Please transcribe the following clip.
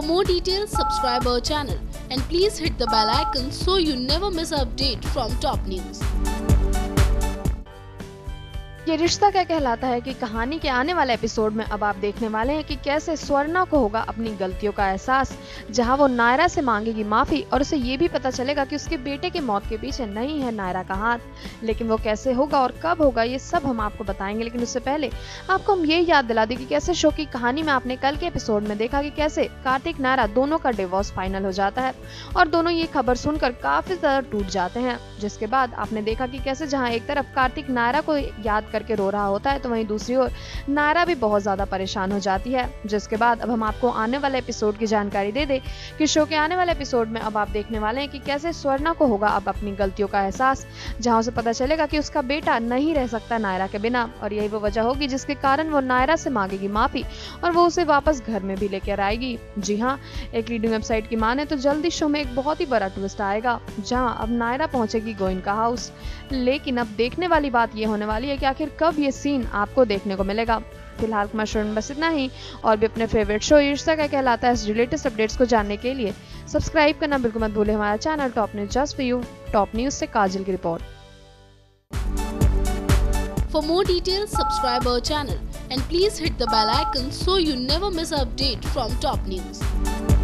For more details, subscribe our channel and please hit the bell icon so you never miss an update from top news. ये रिश्ता क्या कहलाता है कि कहानी के आने वाले एपिसोड में अब आप देखने वाले हैं कि कैसे स्वर्णा को होगा अपनी गलतियों का एहसास, जहां वो नायरा से मांगेगी माफी और उसे ये भी पता चलेगा कि उसके बेटे की मौत के पीछे नहीं है नायरा का हाथ। लेकिन वो कैसे होगा और कब होगा ये सब हम आपको बताएंगे, लेकिन उससे पहले आपको हम ये याद दिला दें कि कैसे शो की कहानी में आपने कल के एपिसोड में देखा कि कैसे कार्तिक नायरा दोनों का डिवोर्स फाइनल हो जाता है और दोनों ये खबर सुनकर काफी ज्यादा टूट जाते हैं। जिसके बाद आपने देखा कि कैसे जहाँ एक तरफ कार्तिक नायरा को याद करके रो रहा होता है तो वहीं दूसरी ओर नायरा भी बहुत ज्यादा परेशान हो जाती है। जिसके बाद अब हम आपको आने वाले एपिसोड की जानकारी दे दे कि शो के आने वाले एपिसोड में अब आप देखने वाले हैं कि कैसे स्वर्णा को होगा अब अपनी गलतियों का एहसास, जहां उसे पता चलेगा कि उसका बेटा नहीं रह सकता नायरा के बिना और यही वो वजह होगी जिसके कारण वो नायरा से मांगेगी माफी और वो उसे वापस घर में भी लेकर आएगी। जी हाँ, एक लीडिंग वेबसाइट की माने तो जल्दी शो में एक बहुत ही बड़ा ट्विस्ट आएगा जहाँ अब नायरा पहुंचेगी गोयनका हाउस। लेकिन अब देखने वाली बात ये होने वाली है कि आखिर कब ये सीन आपको देखने को मिलेगा। फिलहाल कुमार शो में बस इतना ही, और भी अपने फेवरेट शो ये रिश्ता क्या कहलाता है इस लेटेस्ट अपडेट्स को जानने के लिए सब्सक्राइब करना बिल्कुल मत भूलें हमारा channel top news just for you. Top news से काजल की report. For more details, subscribe our channel and please hit the bell icon so you never miss an update from top news.